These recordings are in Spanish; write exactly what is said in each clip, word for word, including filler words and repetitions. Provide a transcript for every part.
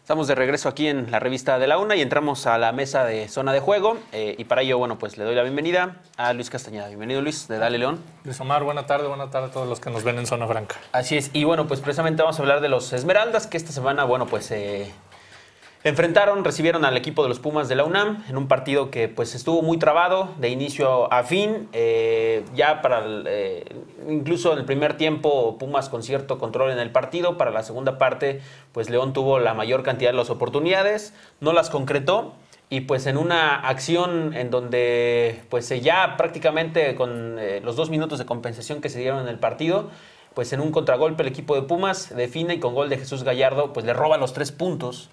Estamos de regreso aquí en la revista de la UNA y entramos a la mesa de zona de juego eh, y para ello, bueno, pues le doy la bienvenida a Luis Castañeda. Bienvenido, Luis, de Dale León. Luis Omar, buena tarde, buena tarde a todos los que nos ven en Zona Franca. Así es, y bueno, pues precisamente vamos a hablar de los Esmeraldas, que esta semana, bueno, pues eh, enfrentaron, recibieron al equipo de los Pumas de la UNAM en un partido que pues estuvo muy trabado de inicio a fin. Eh, ya para el, eh, incluso en el primer tiempo Pumas con cierto control en el partido. Para la segunda parte pues León tuvo la mayor cantidad de las oportunidades, no las concretó. Y pues en una acción en donde pues ya prácticamente con eh, los dos minutos de compensación que se dieron en el partido, pues en un contragolpe el equipo de Pumas define y con gol de Jesús Gallardo pues le roba los tres puntos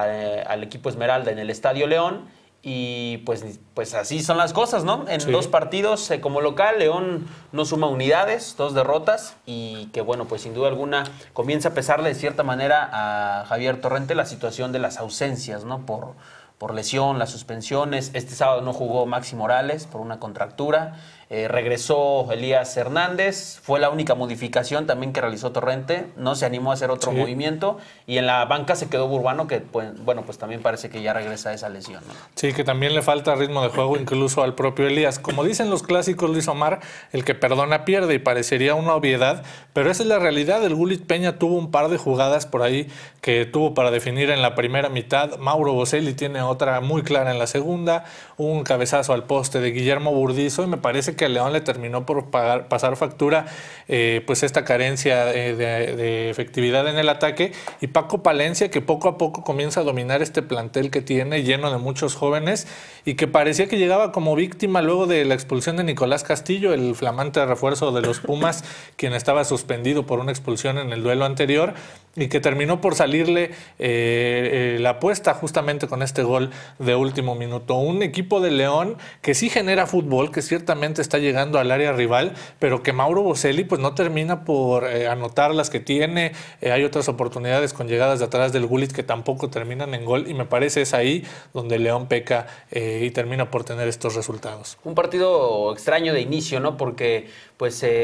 al equipo Esmeralda en el Estadio León. Y pues, pues así son las cosas, ¿no? En sí. dos partidos eh, como local, León no suma unidades, dos derrotas, y que bueno, pues sin duda alguna comienza a pesarle de cierta manera a Javier Torrente la situación de las ausencias, ¿no? Por, por lesión, las suspensiones. Este sábado no jugó Maxi Morales por una contractura. Eh, regresó Elías Hernández, fue la única modificación también que realizó Torrente, no se animó a hacer otro sí. movimiento, y en la banca se quedó Burbano, que pues, bueno, pues también parece que ya regresa a esa lesión, ¿no? Sí, que también le falta ritmo de juego incluso al propio Elías. Como dicen los clásicos, Luis Omar, el que perdona pierde, y parecería una obviedad, pero esa es la realidad. El Gulit Peña tuvo un par de jugadas por ahí que tuvo para definir en la primera mitad. Mauro Boselli tiene otra muy clara en la segunda, un cabezazo al poste de Guillermo Burdizo, y me parece que a León le terminó por pagar, pasar factura eh, pues esta carencia de, de, de efectividad en el ataque, y Paco Palencia, que poco a poco comienza a dominar este plantel que tiene lleno de muchos jóvenes y que parecía que llegaba como víctima luego de la expulsión de Nicolás Castillo, el flamante refuerzo de los Pumas, quien estaba suspendido por una expulsión en el duelo anterior, y que terminó por salirle eh, eh, la apuesta justamente con este gol de último minuto. Un equipo de León que sí genera fútbol, que ciertamente está llegando al área rival, pero que Mauro Boselli pues no termina por eh, anotar las que tiene. Eh, hay otras oportunidades con llegadas de atrás del Gulit que tampoco terminan en gol, y me parece es ahí donde León peca eh, y termina por tener estos resultados. Un partido extraño de inicio, ¿no? Porque pues eh,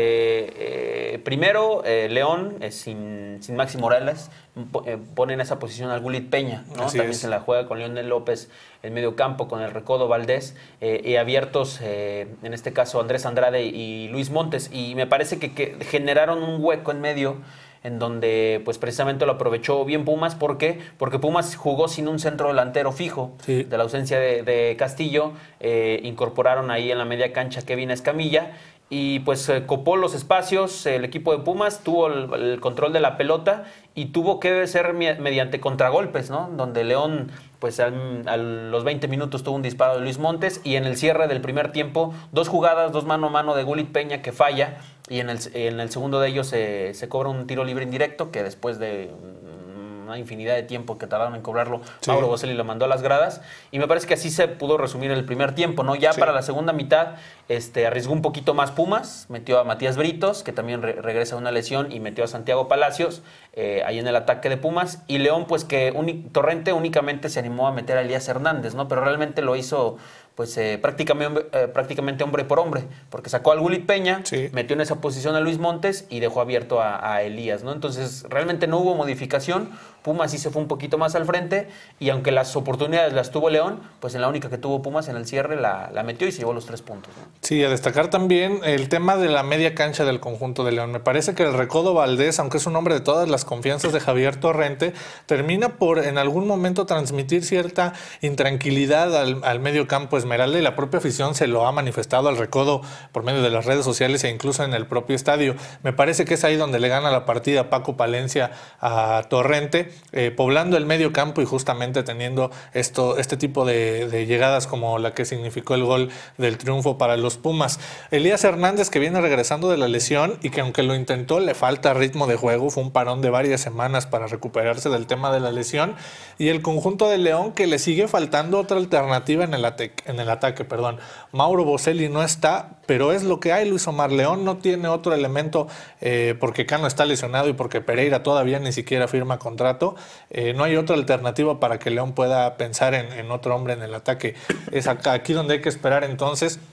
eh, primero eh, León eh, sin, sin Maxi Morales eh, pone en esa posición al Gulit Peña, ¿no? Así También es. se la juega con Leonel López en medio campo, con el Recodo Valdés eh, y abiertos eh, en este caso Andrés Andrade y Luis Montes, y me parece que, que generaron un hueco en medio en donde pues precisamente lo aprovechó bien Pumas. ¿Por qué? Porque Pumas jugó sin un centro delantero fijo. Sí. De la ausencia de, de Castillo, eh, incorporaron ahí en la media cancha Kevin Escamilla, y pues eh, copó los espacios. El equipo de Pumas tuvo el, el control de la pelota y tuvo que ser mediante contragolpes, ¿no? Donde León pues al, a los veinte minutos tuvo un disparo de Luis Montes, y en el cierre del primer tiempo dos jugadas, dos mano a mano de Gulit Peña que falla, y en el, en el segundo de ellos se, se cobra un tiro libre indirecto que después de una infinidad de tiempo que tardaron en cobrarlo, sí. Mauro Boselli lo mandó a las gradas, y me parece que así se pudo resumir el primer tiempo, ¿no? Ya sí. Para la segunda mitad este, arriesgó un poquito más Pumas, metió a Matías Britos, que también re regresa a una lesión, y metió a Santiago Palacios eh, ahí en el ataque de Pumas, y León pues que Torrente únicamente se animó a meter a Elías Hernández, ¿no? Pero realmente lo hizo pues eh, prácticamente, eh, prácticamente hombre por hombre, porque sacó al Gulit Peña, sí. metió en esa posición a Luis Montes y dejó abierto a, a Elías, ¿no? Entonces realmente no hubo modificación. Pumas sí se fue un poquito más al frente, y aunque las oportunidades las tuvo León, pues en la única que tuvo Pumas en el cierre la, la metió y se llevó los tres puntos, ¿no? Sí, a destacar también el tema de la media cancha del conjunto de León. Me parece que el Recodo Valdés, aunque es un hombre de todas las confianzas de Javier Torrente, termina por en algún momento transmitir cierta intranquilidad al, al medio campo Esmeralda, y la propia afición se lo ha manifestado al Recodo por medio de las redes sociales e incluso en el propio estadio. Me parece que es ahí donde le gana la partida Paco Palencia a Torrente, eh, poblando el medio campo y justamente teniendo esto, este tipo de, de llegadas como la que significó el gol del triunfo para los Pumas. Elías Hernández, que viene regresando de la lesión y que aunque lo intentó le falta ritmo de juego, fue un parón de varias semanas para recuperarse del tema de la lesión, y el conjunto de León que le sigue faltando otra alternativa en el, en el ataque. Perdón. Mauro Boselli no está, pero es lo que hay, Luis Omar. León no tiene otro elemento eh, porque Cano está lesionado y porque Pereira todavía ni siquiera firma contrato. Eh, no hay otra alternativa para que León pueda pensar en, en otro hombre en el ataque. Es acá, aquí donde hay que esperar entonces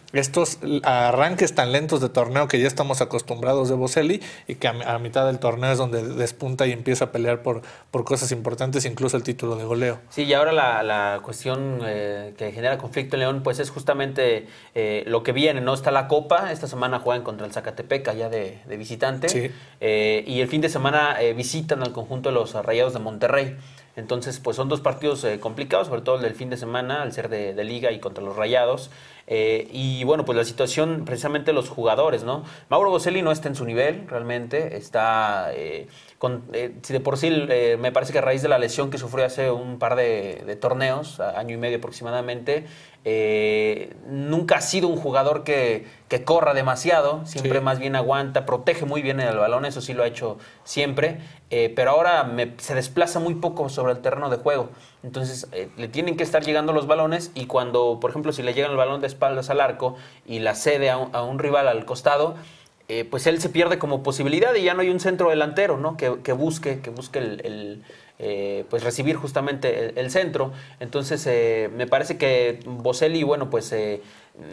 estos arranques tan lentos de torneo que ya estamos acostumbrados de Boselli y que a, a mitad del torneo es donde despunta y empieza a pelear por, por cosas importantes, incluso el título de goleo. Sí, y ahora la, la cuestión eh, que genera conflicto en León pues es justamente eh, lo que viene, ¿no? Está la Copa, esta semana juegan contra el Zacatepec allá de, de visitante, sí. eh, y el fin de semana eh, visitan al conjunto de los Rayados de Monterrey. Entonces, pues son dos partidos eh, complicados, sobre todo el del fin de semana, al ser de, de liga y contra los Rayados. Eh, y bueno, pues la situación, precisamente los jugadores, ¿no? Mauro Boselli no está en su nivel, realmente. Está, eh, con, eh, si de por sí, eh, me parece que a raíz de la lesión que sufrió hace un par de, de torneos, año y medio aproximadamente, eh, nunca ha sido un jugador que, que corra demasiado, siempre sí. más bien aguanta, protege muy bien el balón, eso sí lo ha hecho siempre, eh, pero ahora me, se desplaza muy poco sobre el terreno de juego. Entonces eh, le tienen que estar llegando los balones y cuando, por ejemplo, si le llegan el balón de espaldas al arco y la cede a un, a un rival al costado, eh, pues él se pierde como posibilidad y ya no hay un centro delantero, ¿no? que, que busque, que busque el, el eh, pues recibir justamente el, el centro. Entonces eh, me parece que Boselli, bueno, pues eh,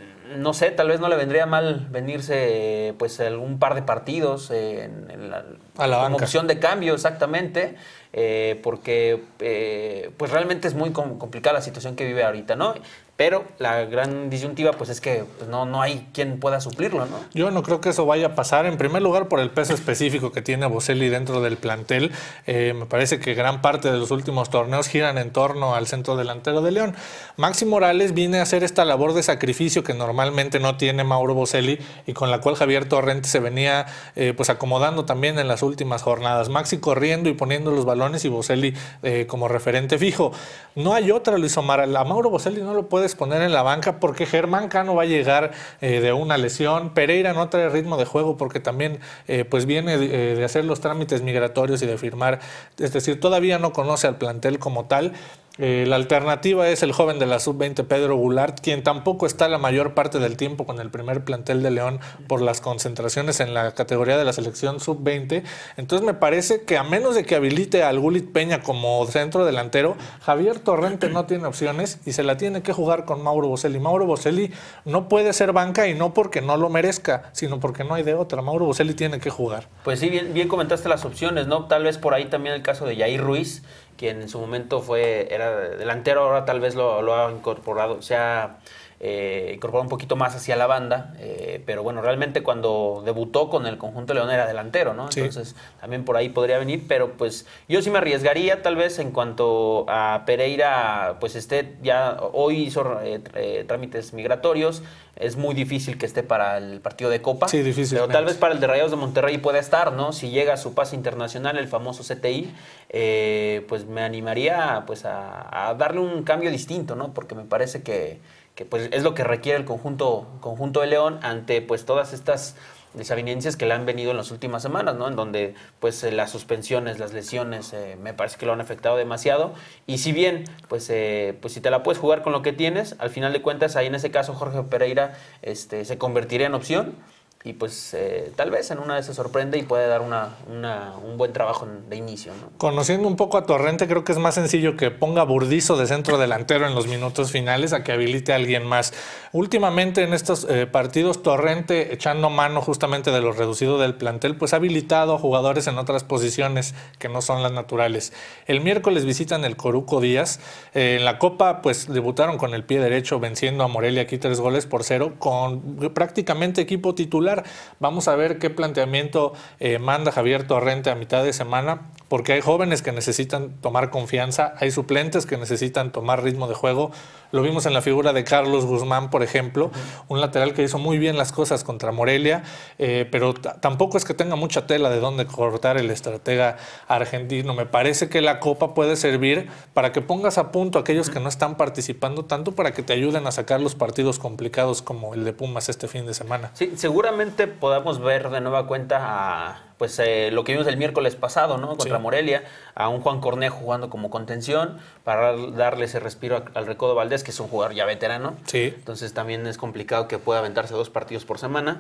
no sé, tal vez no le vendría mal venirse pues algún par de partidos eh, en, en la, a la como banca. Opción de cambio, exactamente. Eh, porque eh, pues realmente es muy complicada la situación que vive ahorita, ¿no? Pero la gran disyuntiva pues es que pues, no, no hay quien pueda suplirlo, ¿no? Yo no creo que eso vaya a pasar, en primer lugar por el peso específico que tiene Boselli dentro del plantel. Eh, me parece que gran parte de los últimos torneos giran en torno al centro delantero de León. Maxi Morales viene a hacer esta labor de sacrificio que normalmente no tiene Mauro Boselli y con la cual Javier Torrente se venía eh, pues acomodando también en las últimas jornadas. Maxi corriendo y poniendo los balones y Boselli eh, como referente fijo. No hay otra, Luis Omar. A Mauro Boselli no lo puedes poner en la banca porque Germán Cano va a llegar eh, de una lesión. Pereira no trae ritmo de juego porque también eh, pues viene de, de hacer los trámites migratorios y de firmar. Es decir, todavía no conoce al plantel como tal. Eh, la alternativa es el joven de la sub veinte, Pedro Goulart, quien tampoco está la mayor parte del tiempo con el primer plantel de León por las concentraciones en la categoría de la selección sub veinte. Entonces me parece que a menos de que habilite al Gulit Peña como centro delantero, Javier Torrente no tiene opciones y se la tiene que jugar con Mauro Boselli. Mauro Boselli no puede ser banca y no porque no lo merezca, sino porque no hay de otra. Mauro Boselli tiene que jugar. Pues sí, bien, bien comentaste las opciones, ¿no? Tal vez por ahí también el caso de Yair Ruiz, quien en su momento fue era delantero, ahora tal vez lo, lo ha incorporado, se ha eh, incorporado un poquito más hacia la banda, eh, pero bueno, realmente cuando debutó con el conjunto León era delantero, ¿no? Entonces sí. también por ahí podría venir, pero pues yo sí me arriesgaría tal vez en cuanto a Pereira, pues esté ya, hoy hizo eh, eh, trámites migratorios, es muy difícil que esté para el partido de Copa, sí, difícil, pero tal vez para el de Rayados de Monterrey pueda estar, ¿no? Si llega a su pase internacional, el famoso C T I, eh, pues me animaría pues a, a darle un cambio distinto, ¿no? Porque me parece que, que pues es lo que requiere el conjunto, conjunto de León ante pues todas estas desavenencias que le han venido en las últimas semanas, ¿no? En donde pues eh, las suspensiones, las lesiones, eh, me parece que lo han afectado demasiado. Y si bien, pues, eh, pues si te la puedes jugar con lo que tienes, al final de cuentas, ahí en ese caso Jorge Pereira este, se convertiría en opción. Y pues eh, tal vez en una de esas sorprende y puede dar una, una, un buen trabajo de inicio, ¿no? Conociendo un poco a Torrente, creo que es más sencillo que ponga a Burdizo de centro delantero en los minutos finales a que habilite a alguien más. Últimamente en estos eh, partidos, Torrente, echando mano justamente de lo reducido del plantel, pues ha habilitado a jugadores en otras posiciones que no son las naturales. El miércoles visitan el Coruco Díaz. Eh, en la Copa, pues debutaron con el pie derecho, venciendo a Morelia aquí tres goles por cero, con prácticamente equipo titular. Vamos a ver qué planteamiento eh, manda Javier Torrente a mitad de semana, porque hay jóvenes que necesitan tomar confianza, hay suplentes que necesitan tomar ritmo de juego. Lo vimos en la figura de Carlos Guzmán, por ejemplo, uh-huh. un lateral que hizo muy bien las cosas contra Morelia, eh, pero tampoco es que tenga mucha tela de dónde cortar el estratega argentino. Me parece que la Copa puede servir para que pongas a punto a aquellos uh-huh. que no están participando tanto, para que te ayuden a sacar los partidos complicados como el de Pumas este fin de semana. Sí, seguramente podamos ver de nueva cuenta a pues eh, lo que vimos el miércoles pasado, ¿no? Contra sí. Morelia, a un Juan Cornejo jugando como contención para darle ese respiro al Recodo Valdés, que es un jugador ya veterano. Sí. Entonces también es complicado que pueda aventarse dos partidos por semana.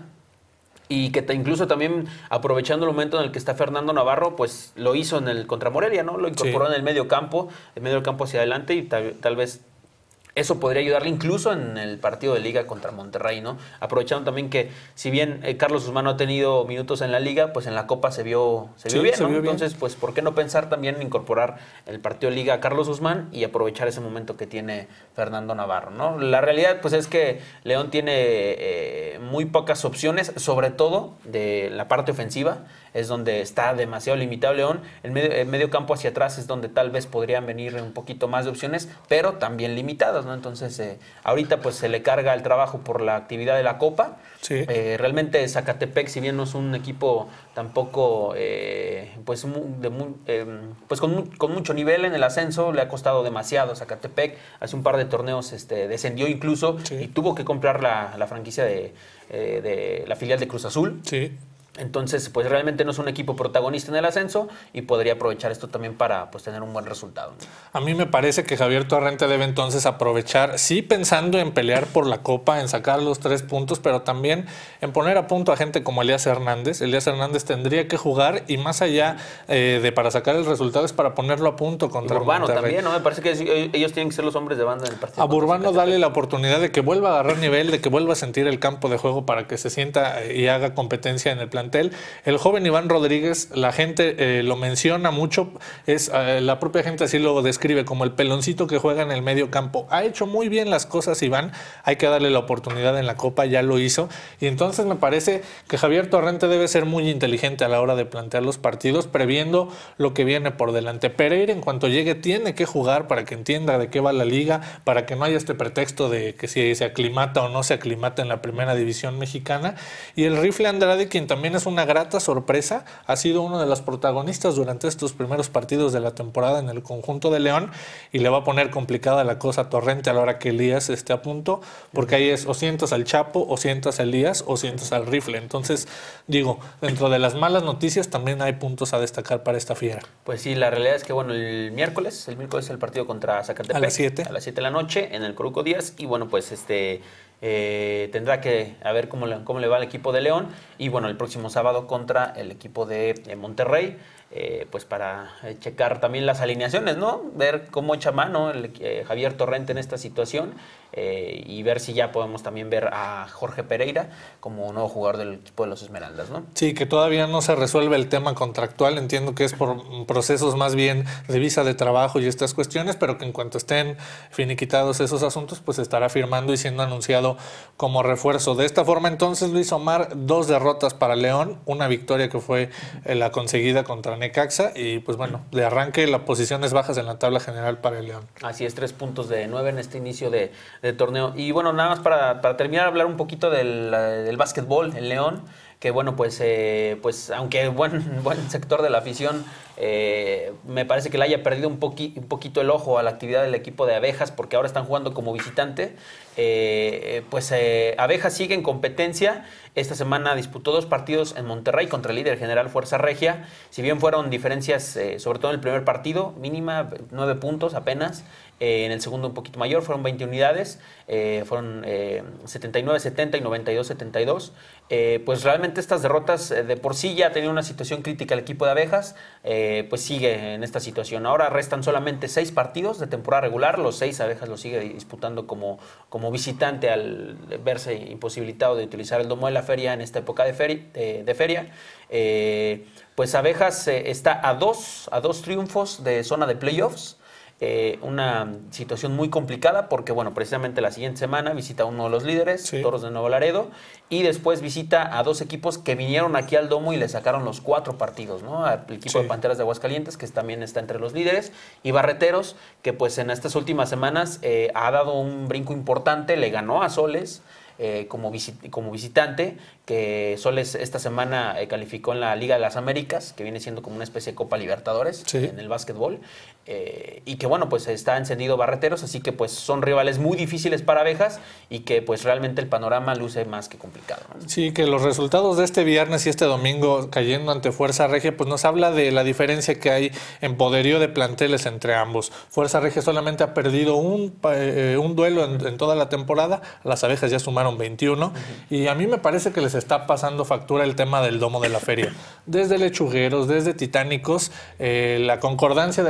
Y que te, incluso también aprovechando el momento en el que está Fernando Navarro, pues lo hizo en el contra Morelia, ¿no? Lo incorporó sí. en el medio campo, el medio campo hacia adelante y tal, tal vez eso podría ayudarle incluso en el partido de liga contra Monterrey, ¿no? Aprovechando también que si bien eh, Carlos Guzmán no ha tenido minutos en la liga, pues en la Copa se vio, se vio sí, bien, se ¿no? vio Entonces, bien. pues ¿por qué no pensar también en incorporar el partido de liga a Carlos Guzmán y aprovechar ese momento que tiene Fernando Navarro, ¿no? La realidad pues es que León tiene eh, muy pocas opciones, sobre todo de la parte ofensiva, es donde está demasiado limitado León. En medio, en medio campo hacia atrás es donde tal vez podrían venir un poquito más de opciones, pero también limitadas, ¿no? Entonces, eh, ahorita pues se le carga el trabajo por la actividad de la Copa. Sí. Eh, realmente Zacatepec, si bien no es un equipo tampoco eh, pues, de muy, eh, pues con, mu con mucho nivel en el ascenso, le ha costado demasiado a Zacatepec. Hace un par de torneos este, descendió incluso, sí, y tuvo que comprar la, la franquicia de, eh, de la filial de Cruz Azul. Sí. Entonces, pues realmente no es un equipo protagonista en el ascenso y podría aprovechar esto también para pues, tener un buen resultado, ¿no? A mí me parece que Javier Torrente debe entonces aprovechar, sí pensando en pelear por la Copa, en sacar los tres puntos, pero también en poner a punto a gente como Elías Hernández. Elías Hernández tendría que jugar y más allá eh, de para sacar el resultado es para ponerlo a punto contra Burbano Monterrey. También, ¿no? Me parece que ellos tienen que ser los hombres de banda en el partido. A Burbano dale la oportunidad de que vuelva a agarrar nivel, de que vuelva a sentir el campo de juego para que se sienta y haga competencia en el plantel. El joven Iván Rodríguez, la gente eh, lo menciona mucho, es eh, la propia gente así lo describe como el peloncito que juega en el medio campo. Ha hecho muy bien las cosas Iván, hay que darle la oportunidad en la Copa, ya lo hizo. Y entonces me parece que Javier Torrente debe ser muy inteligente a la hora de plantear los partidos, previendo lo que viene por delante. Pereira, en cuanto llegue, tiene que jugar para que entienda de qué va la liga, para que no haya este pretexto de que si se aclimata o no se aclimata en la primera división mexicana. Y el Rifle Andrade, quien también es una grata sorpresa, ha sido uno de los protagonistas durante estos primeros partidos de la temporada en el conjunto de León, y le va a poner complicada la cosa a Torrente a la hora que Elías esté a punto, porque ahí es o sientas al Chapo, o sientas a Elías, o sientas al Rifle. Entonces, digo, dentro de las malas noticias también hay puntos a destacar para esta fiera. Pues sí, la realidad es que, bueno, el miércoles, el miércoles es el partido contra Zacatepec. A las siete. A las siete de la noche en el Coruco Díaz, y bueno, pues este... Eh, tendrá que a ver cómo le, cómo le va al equipo de León, y bueno, el próximo sábado contra el equipo de, de Monterrey, eh, pues para eh, checar también las alineaciones, ¿no? Ver cómo echa mano el, eh, Javier Torrente en esta situación, eh, y ver si ya podemos también ver a Jorge Pereira como nuevo jugador del equipo de los Esmeraldas, ¿no? Sí, que todavía no se resuelve el tema contractual, entiendo que es por procesos más bien de visa de trabajo y estas cuestiones, pero que en cuanto estén finiquitados esos asuntos, pues estará firmando y siendo anunciado como refuerzo. De esta forma, entonces, Luis Omar, dos derrotas para León, una victoria que fue eh, la conseguida contra Necaxa, y pues bueno, de arranque las posiciones bajas en la tabla general para el León. Así es, tres puntos de nueve en este inicio de, de torneo. Y bueno, nada más para, para terminar, hablar un poquito del, del básquetbol en León, que bueno, pues, eh, pues aunque buen, buen sector de la afición eh, me parece que le haya perdido un, poqui, un poquito el ojo a la actividad del equipo de Abejas, porque ahora están jugando como visitante, eh, pues eh, Abejas sigue en competencia. Esta semana disputó dos partidos en Monterrey contra el líder general Fuerza Regia. Si bien fueron diferencias, eh, sobre todo en el primer partido, mínima, nueve puntos apenas. Eh, en el segundo un poquito mayor, fueron veinte unidades, eh, fueron eh, setenta y nueve setenta y noventa y dos setenta y dos. Eh, pues realmente estas derrotas eh, de por sí ya tenía una situación crítica el equipo de Abejas, eh, pues sigue en esta situación. Ahora restan solamente seis partidos de temporada regular, los seis Abejas los sigue disputando como, como visitante al verse imposibilitado de utilizar el domo de la feria en esta época de feria. De, de feria. Eh, pues Abejas eh, está a dos, a dos triunfos de zona de playoffs. Eh, una situación muy complicada porque, bueno, precisamente la siguiente semana visita a uno de los líderes, sí, Toros de Nuevo Laredo, y después visita a dos equipos que vinieron aquí al domo y le sacaron los cuatro partidos, ¿no? Al equipo sí. de Panteras de Aguascalientes, que también está entre los líderes, y Barreteros, que pues en estas últimas semanas eh, ha dado un brinco importante, le ganó a Soles, Eh, como, visit como visitante, que Soles esta semana eh, calificó en la Liga de las Américas, que viene siendo como una especie de Copa Libertadores sí. en el básquetbol, eh, y que bueno, pues está encendido Barreteros, así que pues son rivales muy difíciles para Abejas, y que pues realmente el panorama luce más que complicado, ¿no? Sí, que los resultados de este viernes y este domingo cayendo ante Fuerza Regia, pues nos habla de la diferencia que hay en poderío de planteles entre ambos. Fuerza Regia solamente ha perdido un, eh, un duelo en, en toda la temporada, las Abejas ya sumaron veintiuno, uh-huh. y a mí me parece que les está pasando factura el tema del domo de la feria. Desde Lechugueros, desde Titánicos, eh, la concordancia de la feria con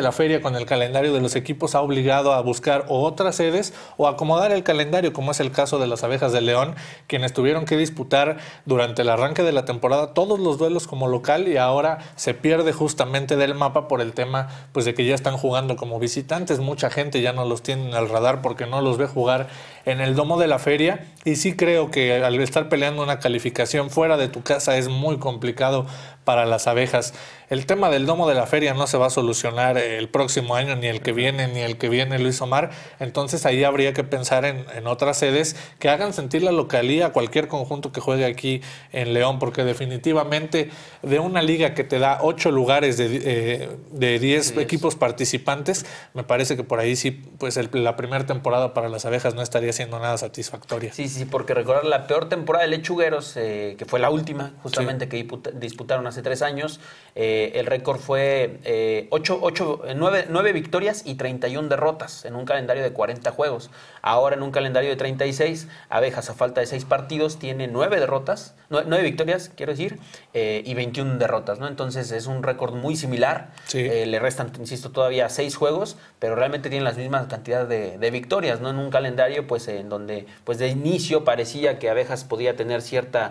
con el calendario de los equipos ha obligado a buscar o otras sedes o acomodar el calendario, como es el caso de las Abejas de León, quienes tuvieron que disputar durante el arranque de la temporada todos los duelos como local y ahora se pierde justamente del mapa por el tema pues de que ya están jugando como visitantes. Mucha gente ya no los tiene en el radar porque no los ve jugar en el domo de la feria, y sí creo que al estar peleando una calificación fuera de tu casa es muy complicado para las Abejas. El tema del domo de la feria no se va a solucionar el próximo año, ni el que viene, ni el que viene, Luis Omar. Entonces ahí habría que pensar en, en otras sedes que hagan sentir la localía a cualquier conjunto que juegue aquí en León, porque definitivamente de una liga que te da ocho lugares de, eh, de diez sí, equipos participantes, me parece que por ahí sí, pues el, la primera temporada para las Abejas no estaría siendo nada satisfactoria. Sí, sí, porque recordar la peor temporada de Lechugueros, eh, que fue la última, justamente, sí, que disputaron hace tres años, eh, el récord fue eh, ocho, ocho, nueve, nueve victorias y treinta y una derrotas en un calendario de cuarenta juegos. Ahora en un calendario de treinta y seis, Abejas a falta de seis partidos tiene nueve derrotas, nueve victorias, quiero decir, eh, y veintiuna derrotas, ¿no? Entonces es un récord muy similar. Sí. Eh, le restan, insisto, todavía seis juegos, pero realmente tienen las mismas cantidades de, de victorias, ¿no? En un calendario pues en donde pues de inicio parecía que Abejas podía tener cierta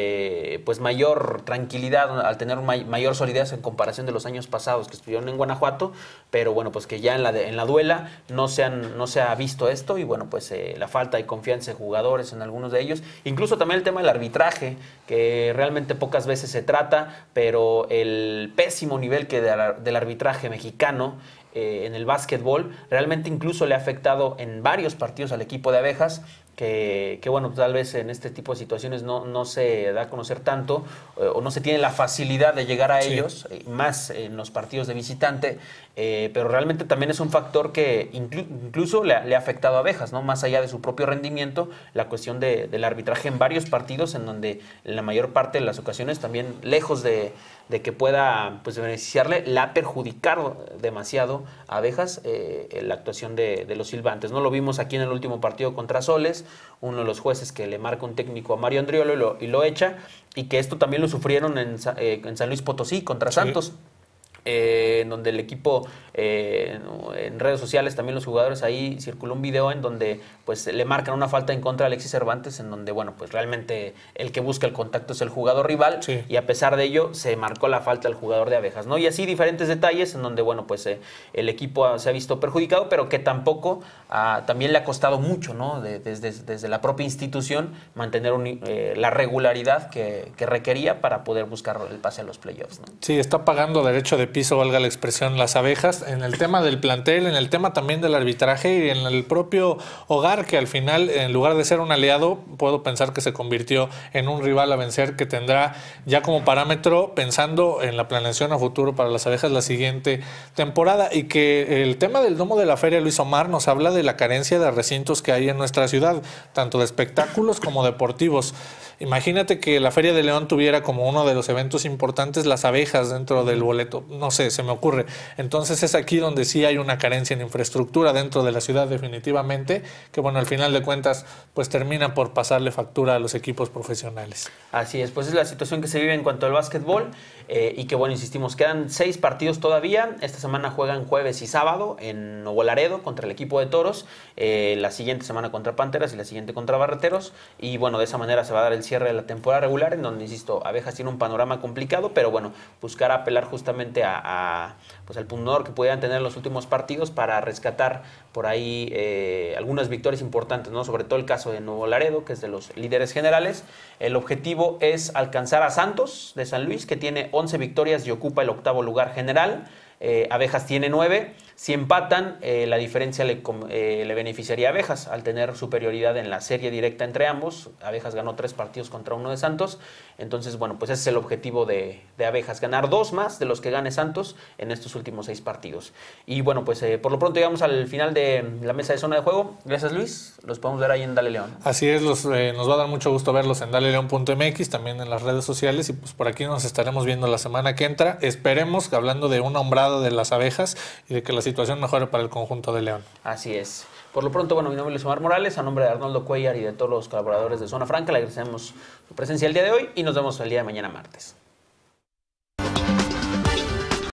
eh, pues mayor tranquilidad al tener may, mayor solidez en comparación de los años pasados que estuvieron en Guanajuato, pero bueno, pues que ya en la, de, en la duela no se, han, no se ha visto esto, y bueno, pues eh, la falta de confianza de jugadores en algunos de ellos, incluso también el tema del arbitraje, que realmente pocas veces se trata, pero el pésimo nivel que de, del arbitraje mexicano eh, en el básquetbol realmente incluso le ha afectado en varios partidos al equipo de Abejas, que, que bueno, tal vez en este tipo de situaciones no, no se da a conocer tanto eh, o no se tiene la facilidad de llegar a sí. ellos, eh, más en los partidos de visitante, eh, pero realmente también es un factor que inclu incluso le, le ha afectado a Abejas, ¿no? Más allá de su propio rendimiento, la cuestión de, del arbitraje en varios partidos, en donde en la mayor parte de las ocasiones también, lejos de, de que pueda pues, beneficiarle, le ha perjudicado demasiado a Abejas eh, la actuación de, de los silbantes, ¿no? Lo vimos aquí en el último partido contra Soles, uno de los jueces que le marca un técnico a Mario Andriolo y lo, y lo echa, y que esto también lo sufrieron en, eh, en San Luis Potosí contra Santos. Sí. Eh, en donde el equipo eh, en redes sociales, también los jugadores, ahí circuló un video en donde pues le marcan una falta en contra de Alexis Cervantes, en donde bueno, pues realmente el que busca el contacto es el jugador rival, sí. y a pesar de ello se marcó la falta al jugador de Abejas, ¿no? Y así diferentes detalles en donde bueno, pues eh, el equipo se ha visto perjudicado, pero que tampoco ah, también le ha costado mucho, ¿no? De, desde, desde la propia institución mantener un, eh, la regularidad que, que requería para poder buscar el pase a los playoffs, ¿no? Sí, está pagando derecho de piso, valga la expresión, las Abejas, en el tema del plantel, en el tema también del arbitraje y en el propio hogar, que al final, en lugar de ser un aliado, puedo pensar que se convirtió en un rival a vencer, que tendrá ya como parámetro, pensando en la planeación a futuro para las Abejas la siguiente temporada. Y que el tema del domo de la feria, Luis Omar, nos habla de la carencia de recintos que hay en nuestra ciudad, tanto de espectáculos como deportivos. Imagínate que la Feria de León tuviera como uno de los eventos importantes las Abejas dentro del boleto. No sé, se me ocurre. Entonces es aquí donde sí hay una carencia en infraestructura dentro de la ciudad definitivamente, que bueno, al final de cuentas pues termina por pasarle factura a los equipos profesionales. Así es, pues es la situación que se vive en cuanto al básquetbol eh, y que bueno, insistimos, quedan seis partidos todavía. Esta semana juegan jueves y sábado en Nuevo Laredo contra el equipo de Toros, eh, la siguiente semana contra Panteras y la siguiente contra Barreteros, y bueno, de esa manera se va a dar el cierre de la temporada regular, en donde, insisto, Abejas tiene un panorama complicado, pero bueno, buscar apelar justamente a, a pues al pundonor que pudieran tener los últimos partidos para rescatar por ahí eh, algunas victorias importantes, ¿no? Sobre todo el caso de Nuevo Laredo, que es de los líderes generales. El objetivo es alcanzar a Santos de San Luis, que tiene once victorias y ocupa el octavo lugar general. Eh, Abejas tiene nueve. Si empatan, eh, la diferencia le, eh, le beneficiaría a Abejas al tener superioridad en la serie directa entre ambos. Abejas ganó tres partidos contra uno de Santos. Entonces, bueno, pues ese es el objetivo de, de Abejas, ganar dos más de los que gane Santos en estos últimos seis partidos. Y bueno, pues eh, por lo pronto llegamos al final de la mesa de zona de juego. Gracias, Luis. Los podemos ver ahí en Dale León. Así es, los, eh, nos va a dar mucho gusto verlos en dale león punto m x, también en las redes sociales, y pues por aquí nos estaremos viendo la semana que entra. Esperemos que hablando de una hombrada de las Abejas y de que la situación mejore para el conjunto de León. Así es. Por lo pronto, bueno, mi nombre es Omar Morales, a nombre de Arnoldo Cuellar y de todos los colaboradores de Zona Franca, le agradecemos su presencia el día de hoy y nos vemos el día de mañana martes.